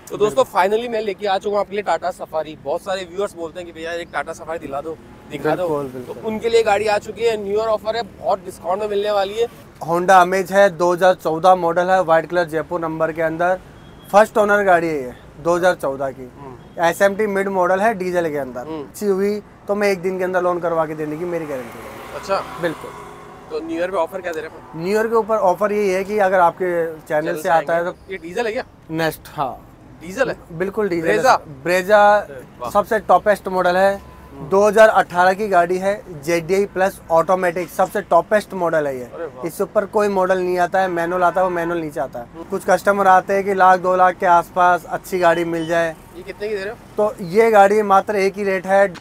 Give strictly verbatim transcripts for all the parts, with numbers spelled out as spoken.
तो दोस्तों फाइनली मैं लेके आ चुका हूँ आपके लिए टाटा सफारी। बहुत सारे व्यूअर्स बोलते हैं कि भैया एक टाटा सफारी दिला दो, दिखा दो, तो उनके लिए गाड़ी आ चुकी है। न्यू ईयर ऑफर है, बहुत डिस्काउंट में मिलने वाली है। होंडा अमेज है, दो हज़ार चौदह मॉडल है, व्हाइट कलर जयपुर नंबर के अंदर, फर्स्ट ओनर गाड़ी है ये दो हज़ार चौदह की। एसएमटी मिड मॉडल है, डीजल के अंदर। अच्छी हुई तो मैं एक दिन के अंदर लोन करवा के देने की मेरी गारंटी है। अच्छा, बिल्कुल। तो न्यू ईयर पे ऑफर क्या दे रहे हैं? न्यू ईयर के ऊपर ऑफर यही है कि अगर आपके चैनल से आता है तो ये डीजल है क्या? नेक्स्ट, हाँ डीजल है, बिल्कुल डीजल। ब्रेजा ब्रेजा सबसे टॉपेस्ट मॉडल है, दो हज़ार अठारह की गाड़ी है, जेडीआई प्लस ऑटोमेटिक, सबसे टॉपेस्ट मॉडल है ये। इससे ऊपर कोई मॉडल नहीं आता है, मैनुअल आता है, वो मैनुअल नीचे आता है। कुछ कस्टमर आते हैं कि लाख दो लाख के आसपास अच्छी गाड़ी मिल जाए। ये कितने की दे रहे हो? तो ये गाड़ी मात्र एक ही रेट है।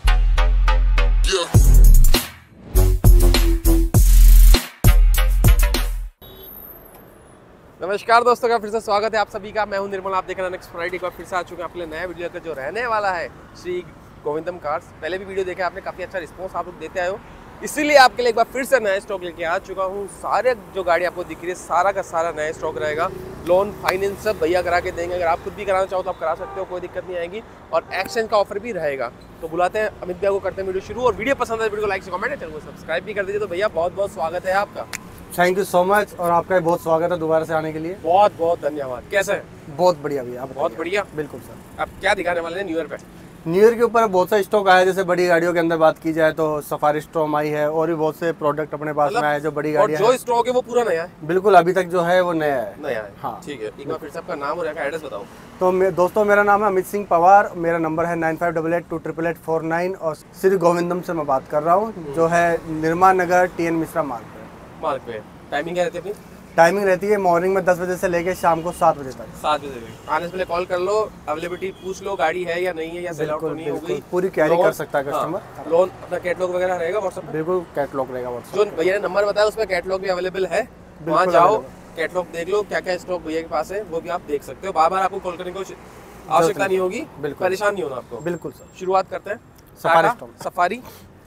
नमस्कार दोस्तों का फिर से स्वागत है आप सभी का। मैं हूं निर्मल, आप देख रहे हैं नेक्स्ट फ्राइडे का फिर से आ चुके हैं आपके लिए नया वीडियो का जो रहने वाला है श्री गोविंदम कार्स। पहले भी वीडियो देखा आपने, काफ़ी अच्छा रिस्पांस आप लोग देते आए हो, इसीलिए आपके लिए एक बार फिर से नया स्टॉक लेके आ चुका हूं। सारे जो गाड़ी आपको दिख रही है सारा का सारा नया स्टॉक रहेगा। लोन फाइनेंस सब भैया करा के देंगे। अगर आप खुद भी कराना चाहो तो आप करा सकते हो, कोई दिक्कत नहीं आएगी। और एक्सचेंज का ऑफर भी रहेगा। तो बुलाते हैं अमित भैया को, करते हैं वीडियो शुरू। और वीडियो पसंद है वीडियो को लाइक से कमेंट, चैनल को सब्सक्राइब भी कर दीजिए। तो भैया बहुत बहुत स्वागत है आपका। थैंक यू सो मच, और आपका बहुत स्वागत है दोबारा से आने के लिए। बहुत बहुत धन्यवाद। कैसे है? बहुत बढ़िया भैया, बहुत बढ़िया। बिल्कुल सर। अब क्या दिखाने वाले हैं न्यू ईयर पे? न्यू ईयर के ऊपर बहुत सा स्टॉक आया है। जैसे बड़ी गाड़ियों के अंदर बात की जाए तो सफारी स्टॉर्म आई है, और भी बहुत से प्रोडक्ट अपने पास में आए जो बड़ी गाड़ी है। जो स्टॉक है वो पूरा नया है? बिल्कुल, अभी तक जो है वो नया है। नया है, हाँ ठीक है। एक बार फिर से आपका नाम और एड्रेस बताओ। तो मे, दोस्तों मेरा नाम है अमित सिंह पवार, मेरा नंबर है nine five double eight two triple eight four nine, और श्री गोविंदम से मैं बात कर रहा हूँ, जो है निर्माण नगर टी एन मिश्रा मार्ग पे। मार्ग पे टाइमिंग क्या रहती है अपनी? टाइमिंग रहती है मॉर्निंग में दस बजे से लेके शाम को सात बजे तक। सात बजे तक आने से पहले कॉल कर लो, अवेलेबिलिटी पूछ लो, गाड़ी है या नहीं है, या सेल आउट तो नहीं हो गई। पूरी कैरी कर सकता है कस्टमर। हाँ, लोन अपना कैटलॉग वगैरह रहेगा व्हाट्सएप पे? बिल्कुल कैटलॉग रहेगा व्हाट्सएप। जो भैया ने नंबर बताया उसमें कैटलॉग भी अवेलेबल है, वहाँ जाओ कैटलॉग देख लो, क्या क्या स्टॉक भैया के पास है वो भी आप देख सकते हो। बार बार आपको कॉल करने की आवश्यकता नहीं होगी, परेशान नहीं होना आपको। बिल्कुल सर। शुरुआत करते हैं सफारी सफारी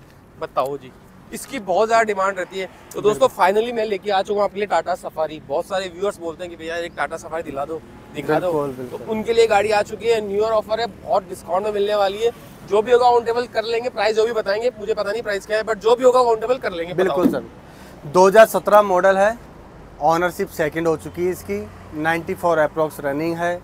बताओ जी। इसकी बहुत ज़्यादा डिमांड रहती है। तो दोस्तों फाइनली मैं लेके आ चुका हूँ आपके लिए टाटा सफारी। बहुत सारे व्यूअर्स बोलते हैं कि भैया एक टाटा सफारी दिला दो, दिखा दो, तो उनके लिए गाड़ी आ चुकी है। न्यू ईयर ऑफर है, बहुत डिस्काउंट में मिलने वाली है। जो भी होगा काउंटेबल कर लेंगे, प्राइस जो भी बताएंगे, मुझे पता नहीं प्राइस क्या है, बट जो भी होगा काउंटेबल कर लेंगे। बिल्कुल सर। दो हज़ार सत्रह मॉडल है, ऑनरशिप सेकंड हो चुकी है इसकी, चौरानवे अप्रॉक्स रनिंग है।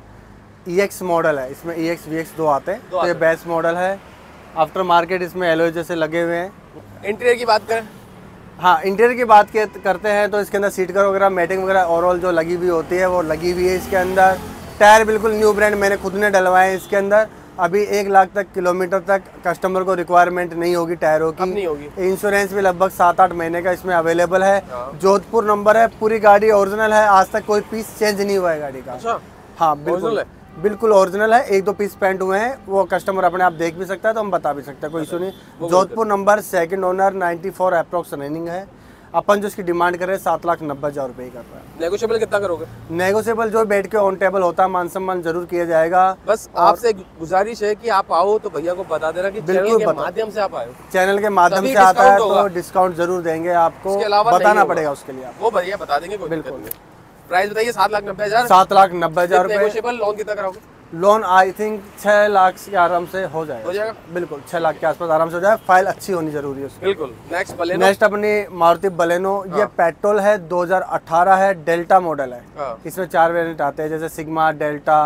ई एक्स मॉडल है, इसमें ई एक्स वी एक्स दो आते हैं, तो ये बेस्ट मॉडल है। आफ्टर मार्केट इसमें एलॉय जैसे लगे हुए हैं। इंटीरियर की बात करें, हाँ इंटीरियर की बात करते हैं तो इसके अंदर सीट कवर वगैरह, मैटिंग वगैरह ओवरऑल जो लगी हुई होती है वो लगी हुई है इसके अंदर। टायर बिल्कुल न्यू ब्रांड मैंने खुद ने डलवाए हैं इसके अंदर। अभी एक लाख तक किलोमीटर तक कस्टमर को रिक्वायरमेंट नहीं होगी टायरों की। नहीं होगी। इंश्योरेंस भी लगभग सात आठ महीने का इसमें अवेलेबल है। जोधपुर नंबर है, पूरी गाड़ी ओरिजिनल है, आज तक कोई पीस चेंज नहीं हुआ है गाड़ी का। अच्छा, हाँ बिल्कुल बिल्कुल ओरिजिनल है। एक दो पीस पेंट हुए हैं, वो कस्टमर अपने आप देख भी सकता है, तो हम बता भी सकते हैं, कोई इशू नहीं। जोधपुर नंबर, सेकंड ओनर, चौरानवे अप्रॉक्स रनिंग है। अपन जो इसकी डिमांड कर रहे हैं सात लाख नब्बे हजार रुपए कर रहा है। नेगोशिएबल कितना करोगे? नेगोशिएबल जो बैठ के ऑन टेबल होता है, मान सम्मान जरूर किया जाएगा। बस आपसे गुजारिश है कि आप आओ तो भैया को बता देना कि चैनल के माध्यम से आप आए। चैनल के माध्यम से आता है तो डिस्काउंट जरूर देंगे आपको, बताना पड़ेगा उसके लिए। वो भैया बता देंगे, बिल्कुल। प्राइस बताइए। सात लाख नब्बे हजार सात लाख नब्बे हजार रुपए। लोन कितना कराओगे? लोन आई थिंक छह लाख के आराम से हो जाएगा। हो जाएगा बिल्कुल, छह लाख के आसपास आराम से हो जाए। फाइल अच्छी होनी जरूरी है उसकी। बिल्कुल। Next Baleno. नेक्स्ट अपनी मारुति बलेनो। हाँ। ये पेट्रोल है, दो हज़ार अठारह है, डेल्टा मॉडल है। हाँ। इसमें चार वेरिएंट आते हैं, जैसे सिग्मा, डेल्टा,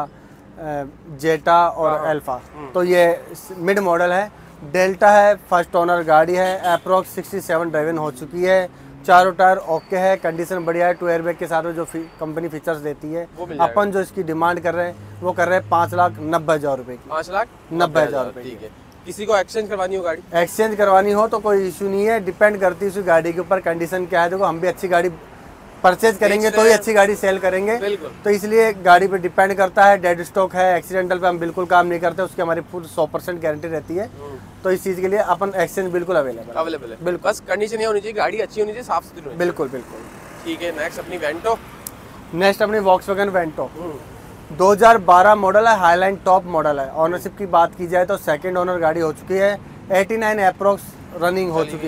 जेटा और हाँ। एल्फा। तो ये मिड मॉडल है, डेल्टा है, फर्स्ट ओनर गाड़ी है, अप्रोक्स सिक्सटी सेवन ड्राइवन हो चुकी है। चारों टायर ओके है, कंडीशन बढ़िया है। टू एयरबैग के साथ में जो कंपनी फीचर्स देती है। अपन जो इसकी डिमांड कर रहे हैं वो कर रहे हैं पाँच लाख नब्बे हजार रुपए की। पाँच लाख नब्बे हजार रुपए। ठीक है। किसी को एक्सचेंज करवानी हो गाड़ी? एक्सचेंज करवानी हो तो कोई इशू नहीं है, डिपेंड करती है उस गाड़ी के ऊपर, कंडीशन क्या है। देखो हम भी अच्छी गाड़ी परचेज करेंगे तो ही अच्छी गाड़ी सेल करेंगे, तो इसलिए गाड़ी पे डिपेंड करता है। डेड स्टॉक है, एक्सीडेंटल पे हम बिल्कुल काम नहीं करते, उसकी हमारी फुल सौ परसेंट गारंटी रहती है। तो इस चीज़ के लिए अपन एक्सचेंज बिल्कुल अवेलेबल अवेलेबल है। बिल्कुल, बस कंडीशन ये होनी चाहिए, गाड़ी अच्छी होनी चाहिए, साफ सुथरी। बिल्कुल बिल्कुल। ठीक है। नेक्स्ट अपनी वेंटो। नेक्स्ट अपनी वॉक्सवैगन वेंटो, दो हज़ार बारह मॉडल है, हाईलाइन टॉप मॉडल है। ऑनरशिप की बात की जाए तो सेकंड ओनर गाड़ी हो चुकी है, नवासी अप्रोक्स रनिंग हो चुकी है।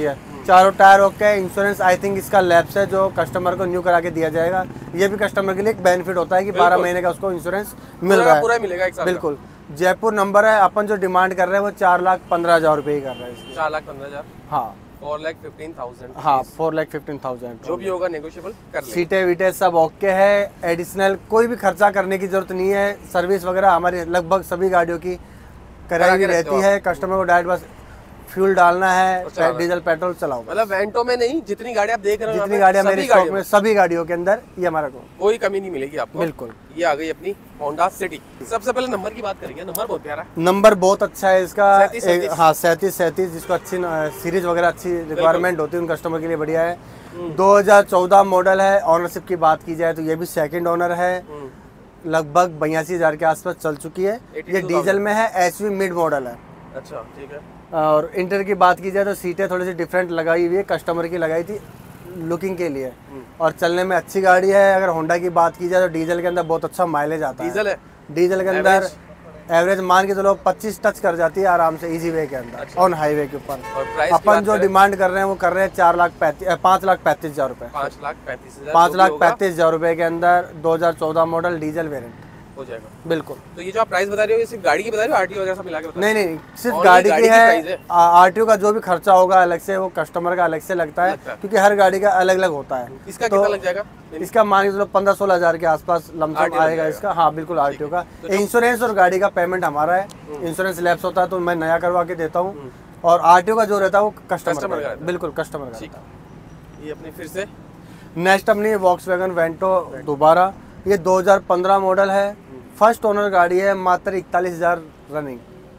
चारों tyre okay. Insurance I think इसका लैप्स है जो कस्टमर को न्यू करा के दिया जाएगा। ये भी कस्टमर के लिए एक बेनिफिट होता है कि बारह महीने का उसको इंश्योरेंस मिल रहा है, पूरा मिलेगा एक साल बिल्कुल। जयपुर नंबर है, अपन जो डिमांड कर रहे हैं वो चार लाख पंद्रह हजार रुपये ही कर रहे हैं। चार लाख पंद्रह हजार हाँ, फोर लाख फिफ्टीन थाउजेंड हाँ फोर लाख फिफ्टीन थाउजेंड जो भी होगा नेगोशिएबल कर लेंगे। सीटें वीटें सब ओके है। एडिशनल कोई भी खर्चा करने की जरूरत नहीं है। सर्विस वगैरह हमारी लगभग सभी गाड़ियों की कराई भी रहती है। कस्टमर को डायरेक्ट बस फ्यूल डालना है, डीजल पेट्रोल चलाओ। मतलब वेंटो में नहीं, जितनी गाड़ी आप देख रहे हो, जितनी गाड़ियां मेरे स्टॉक में, सभी गाड़ियों के अंदर ये हमारा को कोई कमी नहीं मिलेगी आपको। बिल्कुल। ये आ गई अपनी होंडा सिटी। सबसे पहले नंबर की बात करेंगे। नंबर बहुत प्यारा है, नंबर बहुत अच्छा है इसका। सैंतीस, हाँ सैंतीस सैंतीस, जिसको अच्छी सीरीज वगैरह अच्छी रिक्वायरमेंट होती है उन कस्टमर के लिए बढ़िया है। दो हजार चौदह मॉडल है। ऑनरशिप की बात की जाए तो ये भी सेकंड ओनर है। लगभग बयासी हजार के आसपास चल चुकी है। ये डीजल में है, एसवी मिड मॉडल है। अच्छा ठीक है। और इंटर की बात की जाए तो सीटें थोड़ी सी डिफरेंट लगाई हुई है, कस्टमर की लगाई थी लुकिंग के लिए, और चलने में अच्छी गाड़ी है। अगर होंडा की बात की जाए तो डीजल के अंदर बहुत अच्छा माइलेज आता है। डीजल है, डीजल के अंदर एवरेज मान के चलो पच्चीस टच कर जाती है आराम से इजी वे के अंदर। अच्छा। ऑन हाईवे के ऊपर अपन जो डिमांड कर रहे हैं वो कर रहे हैं चार लाख पैंतीस पाँच लाख पैंतीस हजार रुपए पाँच लाख पैंतीस हजार पाँच लाख पैंतीस हजार रुपए के अंदर दो हजार चौदह मॉडल डीजल वेरिएंट हो जाएगा। बिल्कुल। तो ये जो आप प्राइस बता रहे हो ये सिर्फ गाड़ी की बता रहे हो, आरटीओ वगैरह सब मिला के बता नहीं नहीं, सिर्फ गाड़ी की है। आरटीओ का जो भी खर्चा होगा अलग से, वो कस्टमर का अलग से लगता है, क्योंकि हर गाड़ी का अलग अलग होता है। इसका कितना लग जाएगा? इसका मान के चलो पंद्रह सोलह हजार के आसपास लमसम आएगा इसका। हाँ बिल्कुल, आरटीओ का। इंश्योरेंस और गाड़ी का पेमेंट हमारा है। इंश्योरेंस लैप्स होता है तो मैं नया करवा के देता हूँ, और आरटीओ का जो रहता है वो कस्टमर का, बिल्कुल कस्टमर का। ये अपनी फिर से नेक्स्ट अपनी वॉक्सवैगन वेंटो दोबारा। ये दो हजार पंद्रह मॉडल है, फर्स्ट ओनर गाड़ी है, मात्र इकतालीस हजार रनिंग,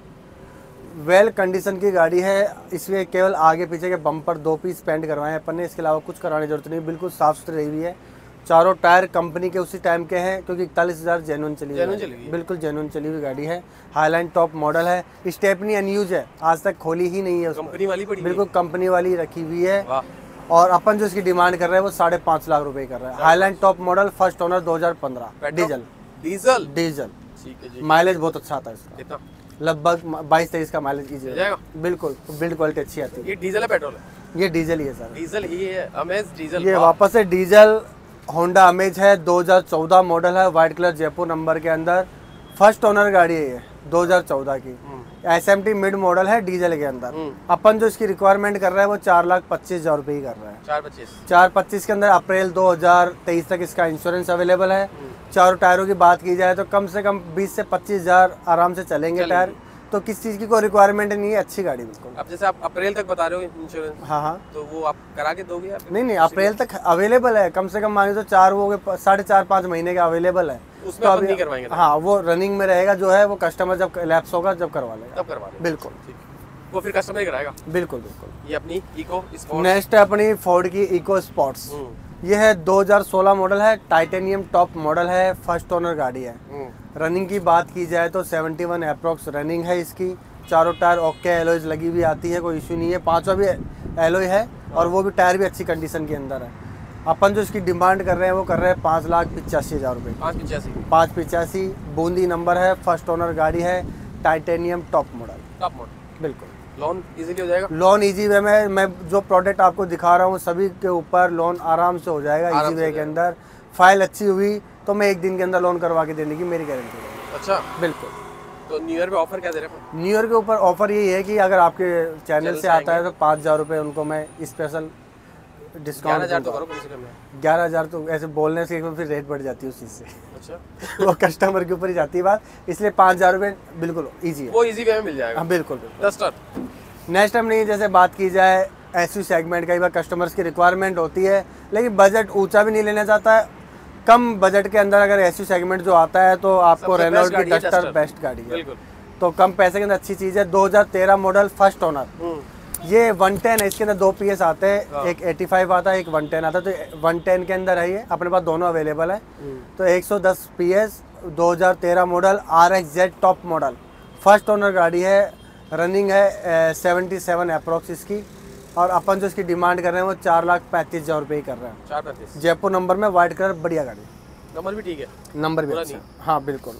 वेल कंडीशन की गाड़ी है। इसमें केवल आगे पीछे के बम्पर दो पीस पेंट करवाए हैं अपन ने, इसके अलावा कुछ कराने की जरूरत नहीं, बिल्कुल साफ सुथरी रही हुई है। चारों टायर कंपनी के उसी टाइम के हैं, क्योंकि इकतालीस हजार जेन्युइन चली हुई, बिल्कुल जेन्युइन चली हुई गाड़ी है। हाईलाइन टॉप मॉडल है। स्टेपनी अनयूज है, आज तक खोली ही नहीं है, कंपनी वाली पड़ी, बिल्कुल कंपनी वाली रखी हुई है। और अपन जो इसकी डिमांड कर रहे हैं वो साढ़े पाँच लाख रुपए कर रहे हैं। Highline top model, first owner दो हजार पंद्रह, डीजल डीजल डीजल ठीक है जी। माइलेज बहुत अच्छा आता है इसका, कितना? लगभग बाईस तेईस का माइलेज की जाएगा, बिल्कुल। बिल्ड क्वालिटी अच्छी आती है। ये डीजल है पेट्रोल है? ये डीजल ही है सर, डीजल ही है। अमेज डीजल, ये वापस से डीजल होंडा अमेज है, दो हजार चौदह मॉडल है, व्हाइट कलर जयपुर नंबर के अंदर, फर्स्ट ओनर गाड़ी है ये दो हजार चौदह की। एसएमटी मिड मॉडल है डीजल के अंदर। अपन जो इसकी रिक्वायरमेंट कर रहे हैं वो चार लाख पच्चीस हजार रुपये ही कर रहे हैं। चार पच्चीस चार पच्चीस के अंदर अप्रैल दो हजार तेईस तक इसका इंश्योरेंस अवेलेबल है। चारों टायरों की बात की जाए तो कम से कम बीस से पच्चीस हजार आराम से चलेंगे टायर, तो किस चीज़ की कोई रिक्वायरमेंट नहीं है, अच्छी गाड़ी बिल्कुल। अब जैसे आप अप्रैल तक बता रहे हो इंश्योरेंस, हाँ हाँ, तो वो आप करा के दोगे या? नहीं नहीं, अप्रैल तक अवेलेबल है, कम से कम मानिए तो चार वो साढ़े चार पाँच महीने का अवेलेबल है। उसमें अपन नहीं करवाएंगे? हाँ, वो रनिंग में रहेगा, जो है वो कस्टमर जब लैप्स होगा जब करवा लेगा, तब करवा लेगा, बिल्कुल। वो फिर कस्टमर ही कराएगा, बिल्कुल बिल्कुल। ये अपनी इको स्पोर्ट्स। नेक्स्ट है अपनी फोर्ड की इको स्पोर्ट्स। ये है दो हजार सोलह मॉडल है, टाइटेनियम टॉप मॉडल है, फर्स्ट ओनर गाड़ी है। रनिंग की बात की जाए तो इकहत्तर अप्रोक्स रनिंग है इसकी। चारों टायर ओके, एलॉयज लगी हुई आती है, कोई इशू नहीं है। पांचवा भी एलॉय है, और वो भी टायर भी अच्छी कंडीशन के अंदर है। अपन जो इसकी डिमांड कर रहे हैं वो कर रहे हैं पाँच लाख पिचासी हजार रुपये पाँच पिचासी पाँच पिचासी बूंदी नंबर है, फर्स्ट ओनर गाड़ी है, titanium top model top model बिल्कुल। लोन इजीली हो जाएगा? लोन इजी वे में, मैं जो प्रोडक्ट आपको दिखा रहा हूँ सभी के ऊपर लोन आराम से हो जाएगा इजी वे के अंदर। फाइल अच्छी हुई तो मैं एक दिन के अंदर लोन करवा के देने की मेरी गारंटी है। अच्छा, बिल्कुल। तो न्यू ईयर पे ऑफर क्या दे रहे हैं? न्यू ईयर के ऊपर ऑफर यही है कि अगर आपके चैनल से आता है तो पाँच हजार रुपये उनको मैं स्पेशल डिस्काउंट। ग्यारह हजार तो करो कम से कम। ग्यारह हजार तो ऐसे बोलने से फिर रेट बढ़ जाती है उस चीज़ से। अच्छा वो कस्टमर के ऊपर ही जाती है बात, इसलिए पाँच हजार रुपये बिल्कुल ईजी है, वो ईजी वे में मिल जाएगा। हाँ बिल्कुल बिल्कुल। डस्टर नेक्स्ट टाइम नहीं, जैसे बात की जाए एसयू सेगमेंट, कई बार कस्टमर्स की रिक्वायरमेंट होती है, लेकिन बजट ऊंचा भी नहीं लेना चाहता है। कम बजट के अंदर अगर एसयू सेगमेंट जो आता है तो आपको रेनॉल्ट की डस्टर बेस्ट गाड़ी है, तो कम पैसे के अंदर अच्छी चीज़ है। दो हजार तेरह मॉडल फर्स्ट ओनर, ये वन टेन है, इसके अंदर दो पी एस आते हैं, एक एटी फाइव आता है, एक वन टेन आता है, तो वन टेन के अंदर है, ये अपने पास दोनों अवेलेबल है। तो एक सौ दस पी एस दो हजार तेरह model R X Z top model, first owner गाड़ी है, रनिंग है सेवेंटी सेवन अप्रोक्स इसकी, और अपन जो इसकी डिमांड कर रहे हैं वो चार लाख पैंतीस हजार रुपये ही कर रहे हैं। चार पैंतीस जयपुर नंबर में, व्हाइट कलर, बढ़िया गाड़ी, नंबर भी ठीक है, नंबर भी अच्छा, हाँ बिल्कुल।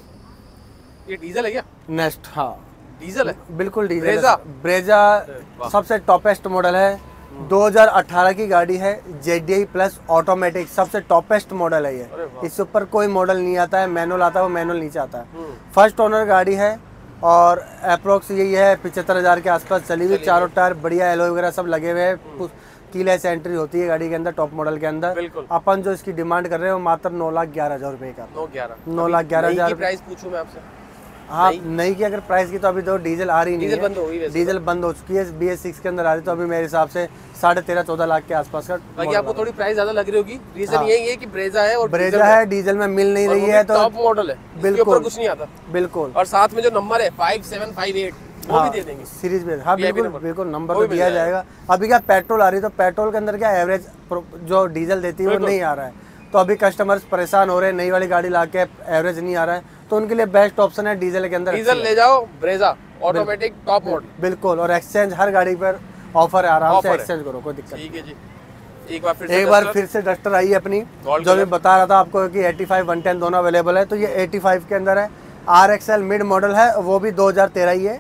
ये डीजल है क्या? नेक्स्ट, हाँ डीजल है, बिल्कुल डीजल। ब्रेजा ब्रेजा सबसे टॉपेस्ट मॉडल है, दो हज़ार अठारह की गाड़ी है, Z D I plus automatic, सबसे टॉपेस्ट मॉडल है ये। इससे ऊपर कोई मॉडल नहीं आता है, मैनुअल आता है वो मैनुअल नीचे आता है। फर्स्ट ओनर गाड़ी है और अप्रोक्स यही है पिछहत्तर हज़ार के आसपास चली हुई। चारों टायर बढ़िया एलॉय वगैरह सब लगे हुए हैं। कीलेस एंट्री होती है गाड़ी के अंदर, टॉप मॉडल के अंदर। अपन जो इसकी डिमांड कर रहे हैं वो मात्र नौ लाख ग्यारह हजार रुपए का। नौ लाख ग्यारह हजार प्राइस पूछूं मैं आपसे? हाँ, नहीं की अगर प्राइस की तो अभी तो डीजल आ रही नहीं है, बंद हो गई, डीजल बंद हो चुकी है। बी एस सिक्स के अंदर आ रही, तो अभी मेरे हिसाब से साढ़े तेरह चौदह लाख के आसपास का। बाकी आपको थोड़ी प्राइस ज्यादा लग रही होगी, रीजन यही है कि ब्रेजा है और ब्रेजा है, डीजल में मिल नहीं रही है, तो टॉप मॉडल है, बिल्कुल कुछ नहीं आता। बिल्कुल, और साथ में जो नंबर है फाइव सेवन फाइव एट वो भी दे देंगे सीरीज में। हाँ बिल्कुल बिल्कुल, नंबर तो दिया जाएगा। अभी क्या पेट्रोल आ रही है, तो पेट्रोल के अंदर क्या एवरेज जो डीजल देती है वो नहीं आ रहा है, तो अभी कस्टमर्स परेशान हो रहे हैं, नई वाली गाड़ी लाके एवरेज नहीं आ रहा है, तो उनके लिए बेस्ट ऑप्शन है डीजल के अंदर। डीजल ले जाओ, ब्रेजा ऑटोमेटिक टॉप मॉडल, बिल्कुल। और एक्सचेंज हर गाड़ी पर ऑफर है, आराम से एक्सचेंज करो, कोई दिक्कत ठीक है जी। एक बार फिर से एक बार फिर से डस्टर आई है अपनी, जो मैं बता रहा था आपको कि पचासी वन टेन दोनों अवेलेबल है। तो ये पचासी के अंदर है, R X L mid model है, वो भी दो हज़ार तेरह ही है।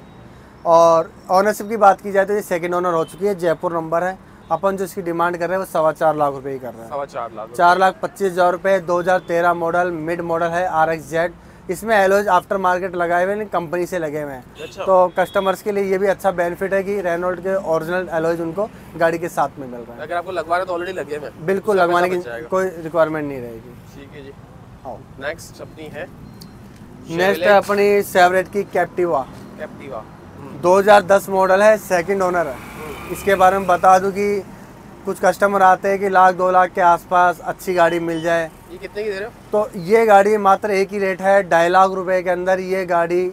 और ऑनरशिप की बात की जाए तो ये सेकंड ओनर हो चुकी है, जयपुर नंबर है। अपन जो इसकी डिमांड कर रहे हैं वो सवा चार लाख रुपए ही कर रहे हैं, सवा चार लाख चार लाख पच्चीस हजार रुपये। दो हज़ार तेरह मॉडल मिड मॉडल है, आर एक्स जेड। इसमें एलॉयज आफ्टर मार्केट लगाए हुए हैं, कंपनी से लगे हुए हैं। अच्छा। तो कस्टमर्स के लिए ये भी अच्छा बेनिफिट है कि रेनॉल्ट के ओरिजिनल एलॉयज उनको गाड़ी के साथ में मिल रहा है। अगर आपको लगवाना तो ऑलरेडी लगे हुए हैं, बिल्कुल लगवाने की कोई रिक्वायरमेंट नहीं रहेगी। ठीक है जी। आओ नेक्स्ट अपनी है, नेक्स्ट है अपनी सेवरेट की कैप्टिवा। कैप्टिवा दो हज़ार दस मॉडल है, सेकंड ओनर है। इसके बारे में बता दूं कि कुछ कस्टमर आते हैं कि लाख दो लाख के आसपास अच्छी गाड़ी मिल जाए। ये कितने की दे रहे हो? तो ये गाड़ी मात्र एक ही रेट है, ढाई लाख रुपए के अंदर ये गाड़ी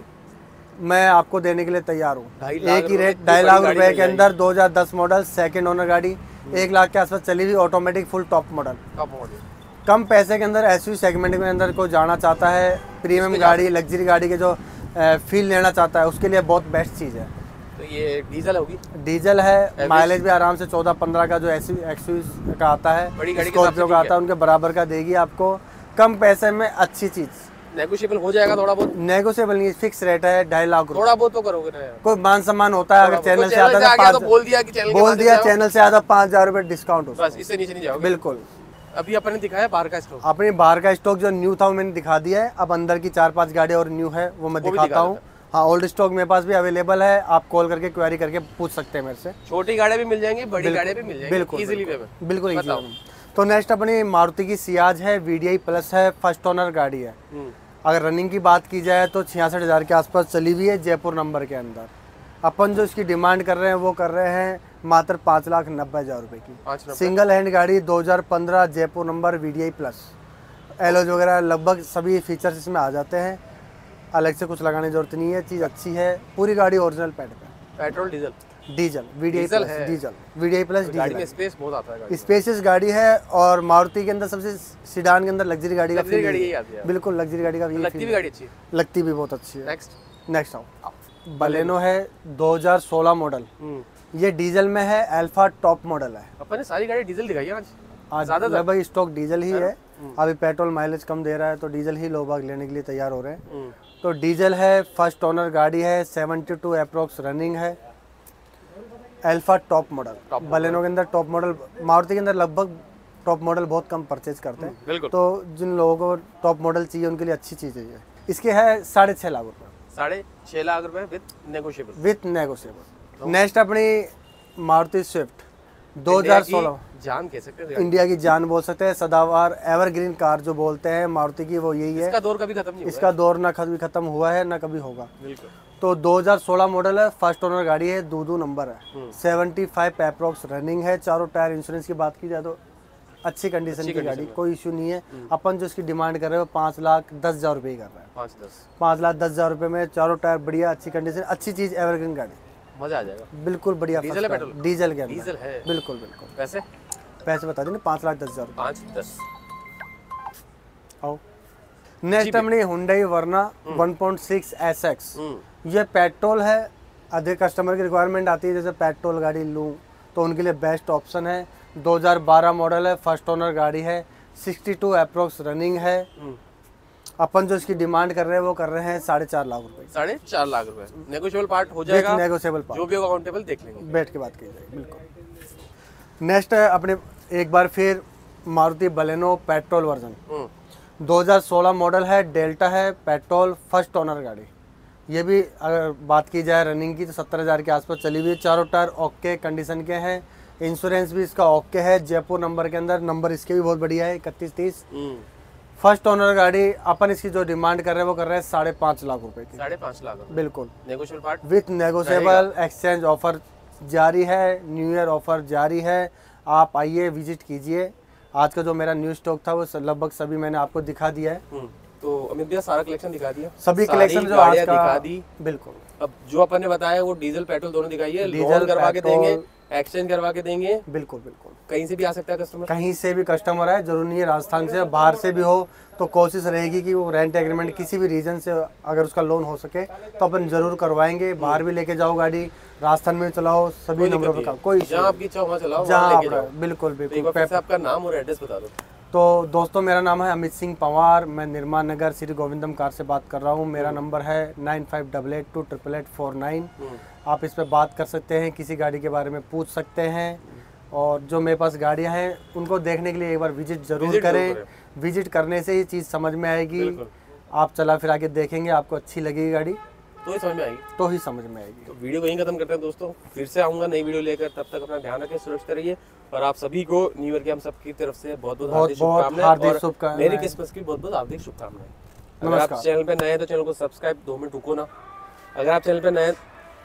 मैं आपको देने के लिए तैयार हूँ। एक ही रेट, ढाई लाख रुपए के अंदर, दो हज़ार दस मॉडल, सेकंड ओनर गाड़ी, एक लाख के आसपास चली हुई, ऑटोमेटिक फुल टॉप मॉडल। कम पैसे के अंदर एसयूवी सेगमेंट के अंदर कोई जाना चाहता है, प्रीमियम गाड़ी, लग्जरी गाड़ी के जो फील लेना चाहता है, उसके लिए बहुत बेस्ट चीज़ है। तो ये डीजल होगी? डीजल है, माइलेज भी आराम से चौदह पंद्रह का जो एक्सयूवी का आता है, स्कॉर्पियो का आता है, उनके बराबर का देगी आपको, कम पैसे में अच्छी चीज़। नेगोशिएबल हो जाएगा थोड़ा बहुत? नेगोशिएबल नहीं, फिक्स रेट है, ढाई लाख रुपए। थोड़ा बहुत तो करोगे ना यार, कोई मान सम्मान होता है। अगर चैनल से आता है तो बोल दिया कि चैनल बोल दिया चैनल से आता पाँच हजार रुपए डिस्काउंट हो, बस इससे नीचे नहीं जाओगे। बिल्कुल। अभी अपन ने दिखाया बाहर का स्टॉक, अपने बाहर का स्टॉक जो न्यू था वो मैंने दिखा दिया है। अब अंदर की चार पांच गाड़ी और न्यू है वो मैं दिखाता हूँ। हाँ, ओल्ड स्टॉक मेरे पास भी अवेलेबल है, आप कॉल करके क्वेरी करके पूछ सकते हैं मेरे से। छोटी गाड़ी भी मिल जाएंगी, बड़ी गाड़ी भी मिल जाएंगी, बिल्कुल इजीली वे में, बिल्कुल इजीली। तो नेक्स्ट अपनी मारुति की सियाज है, वी डी आई प्लस है, फर्स्ट ओनर गाड़ी है। अगर रनिंग की बात की जाए तो छियासठ हजार के आसपास चली हुई है, जयपुर नंबर के अंदर। अपन जो इसकी डिमांड कर रहे हैं वो कर रहे हैं मात्र पाँच लाख नब्बे हजार रुपए की। सिंगल हैंड गाड़ी, दो हज़ार पंद्रह, Jaipur number, V D I plus, alloys वगैरह लगभग सभी फीचर्स इसमें आ जाते हैं, अलग से कुछ लगाने की जरूरत नहीं है। चीज़ अच्छी है, पूरी गाड़ी ओरिजिनल पैड पे। Petrol diesel? Diesel, V D I plus diesel, V D I plus diesel. गाड़ी में स्पेस बहुत आता है, स्पेसियस गाड़ी है। और मारुति के अंदर सबसे सीडान के अंदर लग्जरी गाड़ी का फील गाड़ी आती है, बिल्कुल लग्जरी गाड़ी का फील। लगती भी गाड़ी अच्छी है, लगती भी बहुत अच्छी है। नेक्स्ट नेक्स्ट आओ, बलेनो है, दो हज़ार सोलह मॉडल, ये डीजल में है, अल्फा टॉप मॉडल है। अपन ने सारी गाड़ी डीजल दिखाई है आज, आज ज्यादा भाई स्टॉक डीजल ही है। अभी पेट्रोल माइलेज कम दे रहा है तो डीजल ही लोग बाग लेने के लिए तैयार हो रहे हैं। तो डीजल है, फर्स्ट ओनर गाड़ी है, बहत्तर अप्रोक्स रनिंग है, अल्फा टॉप मॉडल। बलेनो के अंदर टॉप मॉडल, मारुति के अंदर लगभग टॉप मॉडल बहुत कम परचेज करते हैं, तो जिन लोगों को टॉप मॉडल चाहिए उनके लिए अच्छी चीज़ है ये। इसके है साढ़े छः लाख रुपये, साढ़े छः लाख रुपए with negotiable, with negotiable. Next अपनी मारुति स्विफ्ट दो हज़ार सोलह, जान कह सकते हैं, इंडिया की जान बोल सकते हैं, सदाबहार एवरग्रीन कार जो बोलते हैं मारुति की, वो यही है। इसका दौर कभी खत्म नहीं हुआ, इसका दौर ना कभी खत्म हुआ है ना कभी होगा। बिल्कुल। तो दो हज़ार सोलह मॉडल है, फर्स्ट ओनर गाड़ी है, दूदू नंबर है, पचहत्तर अप्रोक्स रनिंग है, चारों टायर। इंश्योरेंस की बात की जाए तो अच्छी कंडीशन की गाड़ी, कोई इशू नहीं है। अपन जो इसकी डिमांड कर रहे हो पाँच लाख दस हजार रुपये कर रहे हैं, पाँच दस पाँच लाख दस हजार रुपये में चारों टायर बढ़िया, अच्छी कंडीशन, अच्छी चीज़, एवरग्रीन गाड़ी, मजा आ जाएगा, बिल्कुल बढ़िया। डीजल है, पेट्रोल? डीजल के अंदर डीजल है, बिल्कुल बिल्कुल। पैसे पैसे बता दें, पाँच लाख दस हजार, पाँच दस। आओ नेक्स्ट अपनी Hyundai Verna one point six S X, ये पेट्रोल है। अधिक कस्टमर की रिक्वायरमेंट आती है जैसे पेट्रोल गाड़ी लूँ तो उनके लिए बेस्ट ऑप्शन है। दो हज़ार बारह मॉडल है, फर्स्ट ओनर गाड़ी है, बासठ अप्रोक्स रनिंग है। अपन जो इसकी डिमांड कर रहे हैं वो कर रहे हैं साढ़े चार लाख रुपए, साढ़े चार लाख रुपए। नेगोशिएबल पार्ट हो जाएगा, नेगोशिएबल पार्ट, जो भी होगा काउंटेबल देख लेंगे, बैठ के बात की जाएगी। बिल्कुल। नेक्स्ट है अपने एक बार फिर मारुति बलेनो पेट्रोल वर्जन, दो हज़ार सोलह मॉडल है, डेल्टा है, पेट्रोल, फर्स्ट ओनर गाड़ी। ये भी अगर बात की जाए रनिंग की तो सत्तर हज़ार के आसपास चली हुई है। चारों टायर ओके कंडीशन के हैं, इंश्योरेंस भी इसका ओके है, जयपुर नंबर के अंदर, नंबर इसके भी बहुत बढ़िया है इकतीस तीस। फर्स्ट ओनर गाड़ी। अपन इसकी जो डिमांड कर रहे हैं वो कर रहे हैं साढ़े पाँच लाख रुपए की। साढ़े पाँच लाख बिल्कुल negotiable part with negotiable exchange offer जारी है, न्यू ईयर ऑफर जारी है। आप आइए विजिट कीजिए। आज का जो मेरा न्यू स्टॉक था वो लगभग सभी मैंने आपको दिखा दिया है। तो अमित भैया सारा कलेक्शन दिखा दिया, सभी कलेक्शन जो आज का दिखा दी। बिल्कुल। अब जो अपन ने बताया वो डीजल पेट्रोल दोनों दिखाइए, लोन करवा के देंगे, एक्सचेंज करवा के देंगे। बिल्कुल बिल्कुल। कहीं से भी आ सकता है कस्टमर, कहीं से भी कस्टमर है, जरूरी नहीं है राजस्थान से, बाहर से भी हो तो कोशिश रहेगी कि वो रेंट एग्रीमेंट किसी भी रीजन से अगर उसका लोन हो सके तो अपन जरूर करवाएंगे। बाहर भी लेके जाओ गाड़ी, राजस्थान में चलाओ, सभी नंबरों पे कोई जहाँ आपकी इच्छा वहाँ चलाओ, जहाँ बिल्कुल बिल्कुल। आपका नाम और एड्रेस बता दो। तो दोस्तों मेरा नाम है अमित सिंह पंवार, मैं निर्माण नगर श्री गोविंदम कार से बात कर रहा हूँ। मेरा नंबर है nine five double eight two triple eight four nine. आप इस पर बात कर सकते हैं, किसी गाड़ी के बारे में पूछ सकते हैं, और जो मेरे पास गाड़ियाँ हैं उनको देखने के लिए एक बार विजिट जरूर विजिट करें। करें। विजिट करने से ही चीज़ समझ में आएगी। आप चला फिर आके देखेंगे, आपको अच्छी लगेगी गाड़ी तो ही समझ में आएगी तो ही समझ में आएगी। तो वीडियो वहीं खत्म करते हैं दोस्तों, फिर से आऊँगा नई वीडियो लेकर। तब तक अपना ध्यान रखें, सुरक्षित रहिए, और आप सभी को न्यू ईयर की हम सबकी तरफ से बहुत बहुत हार्दिक शुभकामनाएं, मेरी क्रिसमस की बहुत बहुत हार्दिक शुभकामनाएं। अगर आप चैनल पे नए हैं तो चैनल को सब्सक्राइब, दो मिनट रुको ना। अगर आप चैनल पे नए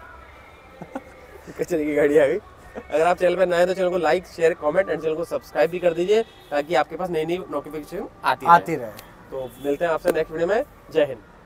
कचरे की गाड़ी आ गई। अगर आप चैनल पे नए हैं तो चैनल को like, share, comment and channel को सब्सक्राइब भी कर दीजिए, ताकि आपके पास नई नई नोटिफिकेशन आती आती रहे। तो मिलते हैं आपसे नेक्स्ट वीडियो में। जय हिंद।